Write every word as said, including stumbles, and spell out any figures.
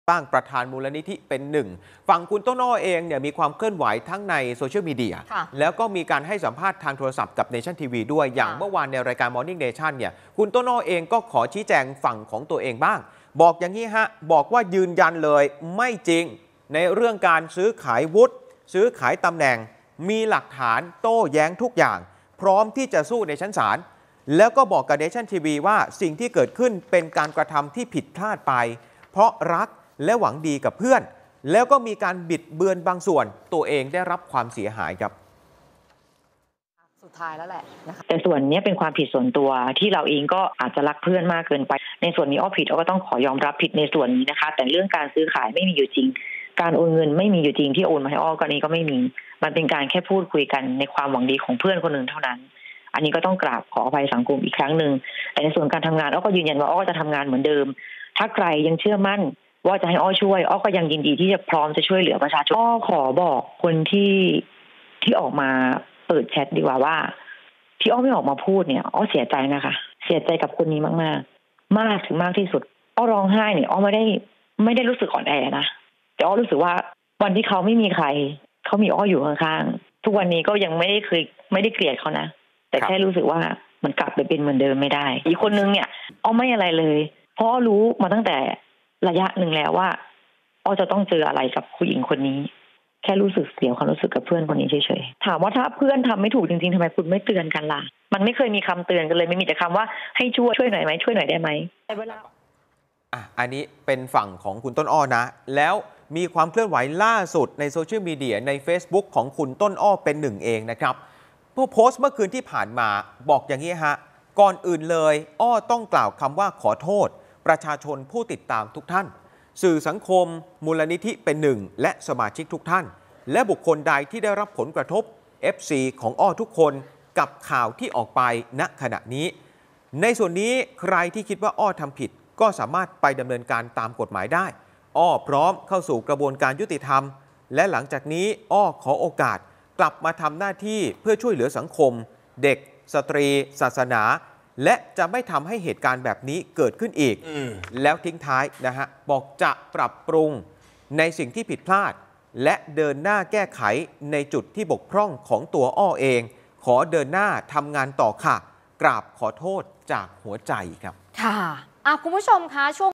ตั้งประธานมูลนิธิเป็นหนึ่งฝั่งคุณต้นอ้อเองเนี่ยมีความเคลื่อนไหวทั้งในโซเชียลมีเดียแล้วก็มีการให้สัมภาษณ์ทางโทรศัพท์กับ Nation ที วี ด้วยอย่างเมื่อวานในรายการ Morning Nation เนี่ยคุณต้นอ้อเองก็ขอชี้แจงฝั่งของตัวเองบ้างบอกอย่างนี้ฮะบอกว่ายืนยันเลยไม่จริงในเรื่องการซื้อขายวุฒิซื้อขายตำแหน่งมีหลักฐานโต้แย้งทุกอย่างพร้อมที่จะสู้ในชั้นศาลแล้วก็บอกกับ Nation ที วี ว่าสิ่งที่เกิดขึ้นเป็นการกระทำที่ผิดพลาดไปเพราะรักและหวังดีกับเพื่อนแล้วก็มีการบิดเบือนบางส่วนตัวเองได้รับความเสียหายครับสุดท้ายแล้วแหละนะคะแต่ส่วนนี้เป็นความผิดส่วนตัวที่เราเองก็อาจจะรักเพื่อนมากเกินไปในส่วนนี้อ้อผิดอ้อก็ต้องขอยอมรับผิดในส่วนนี้นะคะแต่เรื่องการซื้อขายไม่มีอยู่จริงการโอนเงินไม่มีอยู่จริงที่โอนมาให้อ้อก็นี้ก็ไม่มีมันเป็นการแค่พูดคุยกันในความหวังดีของเพื่อนคนหนึ่งเท่านั้นอันนี้ก็ต้องกราบขออภัยสังคมอีกครั้งหนึ่งแต่ในส่วนการทำงานอ้อก็ยืนยันว่าอ้อจะทำงานเหมือนเดิมถ้าใครยังเชื่อมั่นว่าจะให้อ้อช่วยอ้อก็ยังยินดีที่จะพร้อมจะช่วยเหลือประชาชนอ้อขอบอกคนที่ที่ออกมาเปิดแชทดีกว่าว่าที่อ้อไม่ออกมาพูดเนี่ยอ้อเสียใจนะคะเสียใจกับคนนี้มากๆ ม, มากถึงมากที่สุดอ้อร้องไห้เนี่ยอ้อไม่ได้ไม่ได้รู้สึกอ่อนแอนะแต่อ้อรู้สึกว่าวันที่เขาไม่มีใครเขามีอ้ออยู่ข้างๆทุกวันนี้ก็ยังไม่ได้เคยไม่ได้เกลียดเขานะแต่แค่รู้สึกว่ามันกลับไปเป็นเหมือนเดิมไม่ได้อีกคนนึงเนี่ยอ้อไม่อะไรเลยเพราะอ้อรู้มาตั้งแต่ระยะหนึ่งแล้วว่าอ้อจะต้องเจออะไรกับผู้หญิงคนนี้แค่รู้สึกเสียความรู้สึกกับเพื่อนคนนี้เฉยๆถามว่าถ้าเพื่อนทำไม่ถูกจริงๆทำไมคุณไม่เตือนกันล่ะมันไม่เคยมีคำเตือนกันเลยไม่มีแต่คำว่าให้ช่วยช่วยหน่อยไหมช่วยหน่อยได้ไหมแต่เวลาอ่ะอันนี้เป็นฝั่งของคุณต้นอ้อนะแล้วมีความเคลื่อนไหวล่าสุดในโซเชียลมีเดียใน Facebook ของคุณต้นอ้อเป็นหนึ่งเองนะครับผู้โพสต์เมื่อคืนที่ผ่านมาบอกอย่างนี้ฮะก่อนอื่นเลยอ้อต้องกล่าวคำว่าขอโทษประชาชนผู้ติดตามทุกท่านสื่อสังคมมูลนิธิเป็นหนึ่งและสมาชิกทุกท่านและบุคคลใดที่ได้รับผลกระทบ เอฟ ซี ของอ้อทุกคนกับข่าวที่ออกไปณขณะนี้ในส่วนนี้ใครที่คิดว่าอ้อทำผิดก็สามารถไปดำเนินการตามกฎหมายได้อ้อพร้อมเข้าสู่กระบวนการยุติธรรมและหลังจากนี้อ้อขอโอกาสกลับมาทำหน้าที่เพื่อช่วยเหลือสังคมเด็กสตรีศาสนาและจะไม่ทำให้เหตุการณ์แบบนี้เกิดขึ้นอีกแล้วทิ้งท้ายนะฮะบอกจะปรับปรุงในสิ่งที่ผิดพลาดและเดินหน้าแก้ไขในจุดที่บกพร่องของตัวอ้อเองขอเดินหน้าทำงานต่อค่ะกราบขอโทษจากหัวใจครับค่ะคุณผู้ชมคะช่วง